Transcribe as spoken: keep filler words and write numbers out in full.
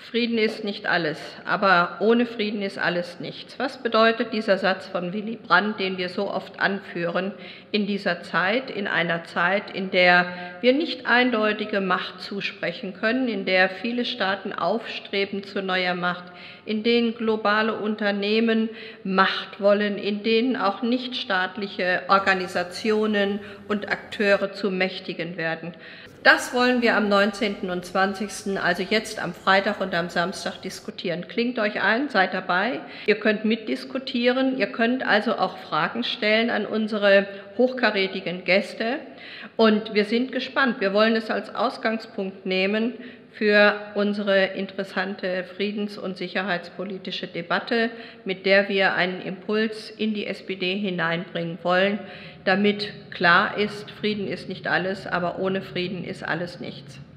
Frieden ist nicht alles, aber ohne Frieden ist alles nichts. Was bedeutet dieser Satz von Willy Brandt, den wir so oft anführen in dieser Zeit, in einer Zeit, in der wir nicht eindeutige Macht zusprechen können, in der viele Staaten aufstreben zu neuer Macht, in denen globale Unternehmen Macht wollen, in denen auch nichtstaatliche Organisationen und Akteure zu Mächtigen werden? Das wollen wir am neunzehnten und zwanzigsten, also jetzt am Freitag und am Samstag diskutieren. Klingt euch ein, seid dabei. Ihr könnt mitdiskutieren, ihr könnt also auch Fragen stellen an unsere hochkarätigen Gäste. Und wir sind gespannt. Wir wollen es als Ausgangspunkt nehmen für unsere interessante friedens- und sicherheitspolitische Debatte, mit der wir einen Impuls in die S P D hineinbringen wollen, damit klar ist, Frieden ist nicht alles, aber ohne Frieden ist alles nichts.